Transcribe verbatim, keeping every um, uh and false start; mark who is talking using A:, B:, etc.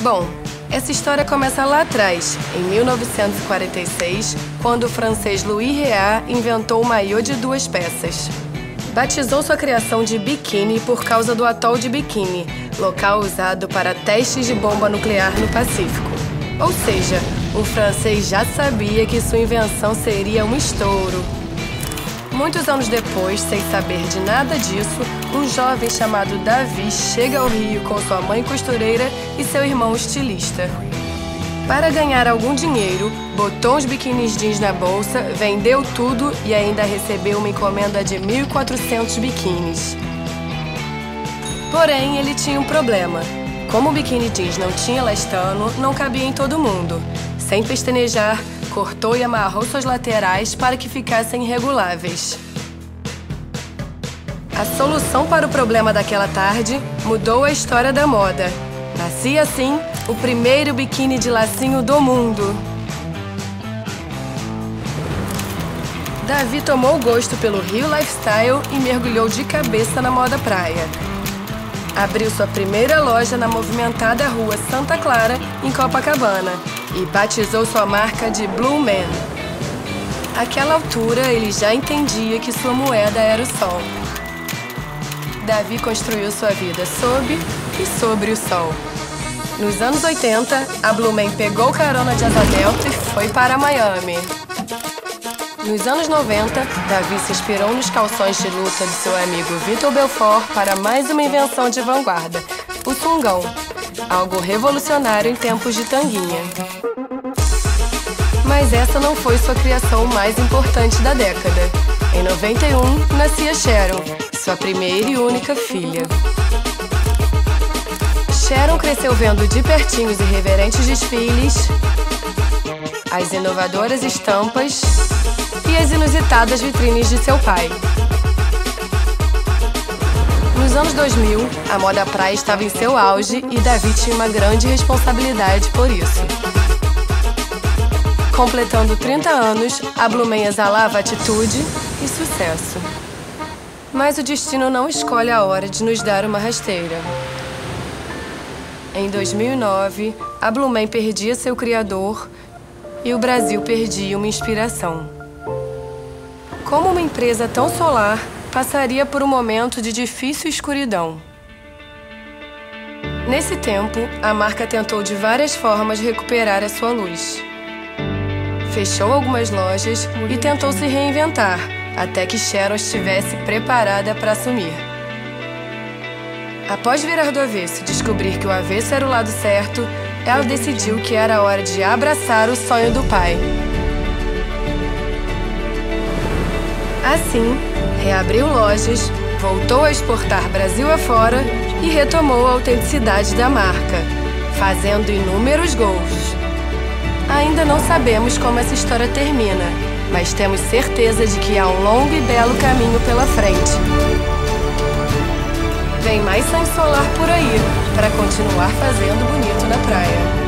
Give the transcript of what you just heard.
A: Bom, essa história começa lá atrás, em mil novecentos e quarenta e seis, quando o francês Louis Réat inventou o maiô de duas peças. Batizou sua criação de biquíni por causa do atol de Bikini, local usado para testes de bomba nuclear no Pacífico. Ou seja, o francês já sabia que sua invenção seria um estouro. Muitos anos depois, sem saber de nada disso, um jovem chamado Davi chega ao Rio com sua mãe costureira e seu irmão estilista. Para ganhar algum dinheiro, botou uns biquínis jeans na bolsa, vendeu tudo e ainda recebeu uma encomenda de mil e quatrocentos biquínis. Porém, ele tinha um problema. Como o biquíni jeans não tinha elastano, não cabia em todo mundo. Sem pestanejar, cortou e amarrou suas laterais para que ficassem irreguláveis. A solução para o problema daquela tarde mudou a história da moda. Nascia assim o primeiro biquíni de lacinho do mundo. Davi tomou gosto pelo Rio Lifestyle e mergulhou de cabeça na moda praia. Abriu sua primeira loja na movimentada rua Santa Clara, em Copacabana, e batizou sua marca de Blue Man. Àquela altura, ele já entendia que sua moeda era o sol. Davi construiu sua vida sob e sobre o sol. Nos anos oitenta, a Blue Man pegou carona de asa delta e foi para Miami. Nos anos noventa, Davi se inspirou nos calções de luta de seu amigo Vitor Belfort para mais uma invenção de vanguarda, o sungão, algo revolucionário em tempos de tanguinha. Mas essa não foi sua criação mais importante da década. Em noventa e um, nascia Sharon, sua primeira e única filha. Sharon cresceu vendo de pertinho os irreverentes desfiles, as inovadoras estampas e as inusitadas vitrines de seu pai. Nos anos dois mil, a moda praia estava em seu auge e Davi tinha uma grande responsabilidade por isso. Completando trinta anos, a Blue Man exalava atitude e sucesso. Mas o destino não escolhe a hora de nos dar uma rasteira. Em dois mil e nove, a Blue Man perdia seu criador e o Brasil perdia uma inspiração. Como uma empresa tão solar passaria por um momento de difícil escuridão? Nesse tempo, a marca tentou de várias formas recuperar a sua luz. Fechou algumas lojas e tentou se reinventar, até que Sharon estivesse preparada para assumir. Após virar do avesso e descobrir que o avesso era o lado certo, ela decidiu que era hora de abraçar o sonho do pai. Assim, reabriu lojas, voltou a exportar Brasil afora e retomou a autenticidade da marca, fazendo inúmeros gols. Ainda não sabemos como essa história termina, mas temos certeza de que há um longo e belo caminho pela frente. Vem mais sangue solar por aí, para continuar fazendo bonito na praia.